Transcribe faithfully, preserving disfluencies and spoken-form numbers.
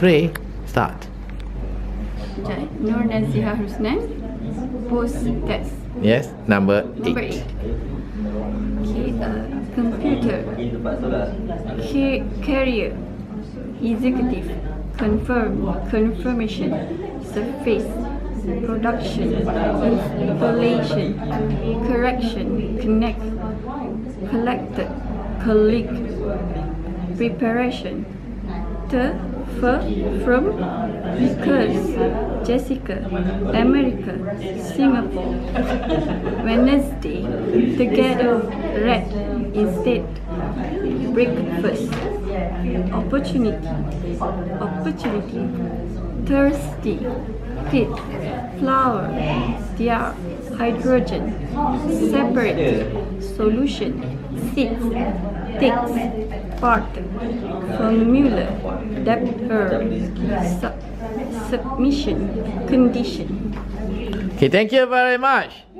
three, start. Sekejap, Nur Naziha Husnan, post test. Yes, number Number eight. eight. Okay, uh, computer. Ca- carrier. Executive. Confirm. Confirmation. Surface. Production. Installation. Correction. Connect. Collected. Colleague. Preparation. The, for, from, because, Jessica, America, Singapore, Wednesday, together, red, instead, breakfast, opportunity, opportunity, thirsty, fit, flower, their, hydrogen, separate, solution, seat, takes, part, formula, debtor, sub, submission, condition. Okay, thank you very much.